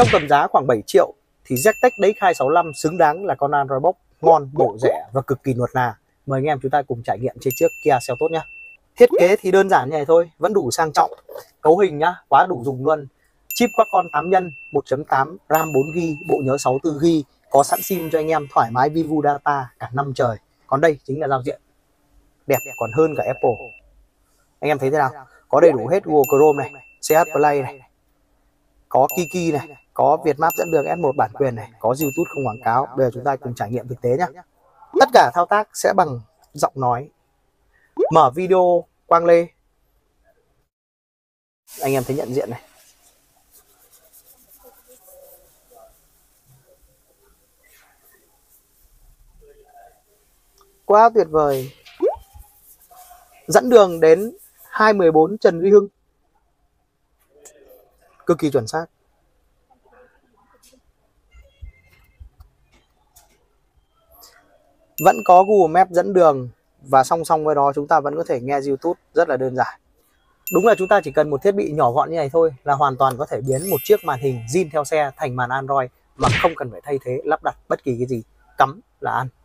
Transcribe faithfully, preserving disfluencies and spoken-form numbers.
Trong tầm giá khoảng bảy triệu thì Z-Tech Day hai sáu lăm xứng đáng là con Android Box ngon, bổ, rẻ và cực kỳ nuột nà. Mời anh em chúng ta cùng trải nghiệm trên chiếc Kia Seltos nhé. Thiết kế thì đơn giản như này thôi, vẫn đủ sang trọng. Cấu hình nhá, quá đủ dùng luôn. Chip Qualcomm tám nhân, một chấm tám, RAM bốn gi ga bai, bộ nhớ sáu mươi tư gi ga bai, có sẵn sim cho anh em thoải mái vi vu data cả năm trời. Còn đây chính là giao diện. Đẹp còn hơn cả Apple. Anh em thấy thế nào? Có đầy đủ hết Google Chrome này, xê hát Play này, có Kiki này, có Vietmap dẫn đường S một bản quyền này, có YouTube không quảng cáo. Bây giờ chúng ta cùng trải nghiệm thực tế nhé. Tất cả thao tác sẽ bằng giọng nói. Mở video quang lê, anh em thấy nhận diện này. Quá tuyệt vời. Dẫn đường đến hai một bốn Trần Duy Hưng, cực kỳ chuẩn xác. Vẫn có Google Maps dẫn đường và song song với đó chúng ta vẫn có thể nghe YouTube rất là đơn giản. Đúng là chúng ta chỉ cần một thiết bị nhỏ gọn như này thôi là hoàn toàn có thể biến một chiếc màn hình zin theo xe thành màn Android mà không cần phải thay thế lắp đặt bất kỳ cái gì, cắm là ăn.